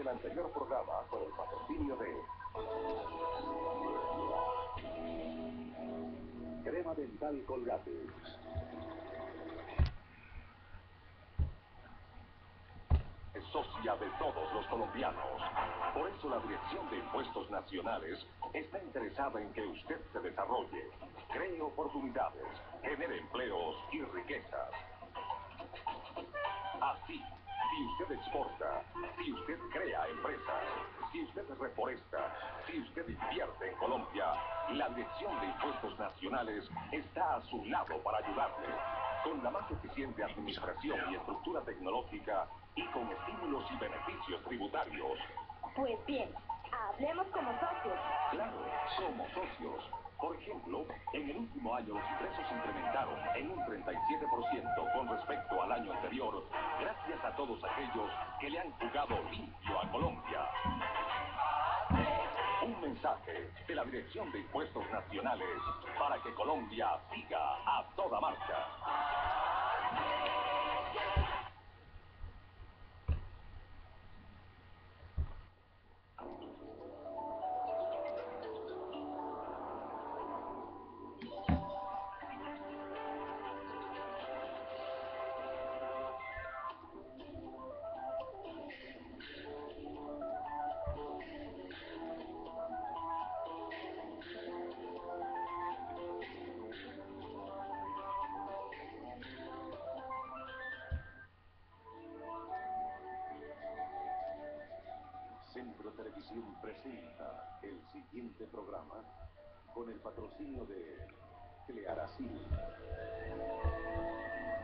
anterior programa con el patrocinio de Crema Dental Colgate. Es socia de todos los colombianos. Por eso la Dirección de Impuestos Nacionales está interesada en que usted se desarrolle, cree oportunidades, genere empleos y riquezas. Así, si usted exporta, si usted crea empresas, si usted reforesta, si usted invierte en Colombia, la Dirección de Impuestos Nacionales está a su lado para ayudarle. Con la más eficiente administración y estructura tecnológica y con estímulos y beneficios tributarios. Pues bien, hablemos como socios. Claro, como socios. Por ejemplo, en el último año los ingresos se incrementaron en un 37% con respecto al año anterior, gracias a todos aquellos que le han jugado limpio a Colombia. Un mensaje de la Dirección de Impuestos Nacionales para que Colombia siga a toda marcha. Centro Televisión presenta el siguiente programa con el patrocinio de Clearasil.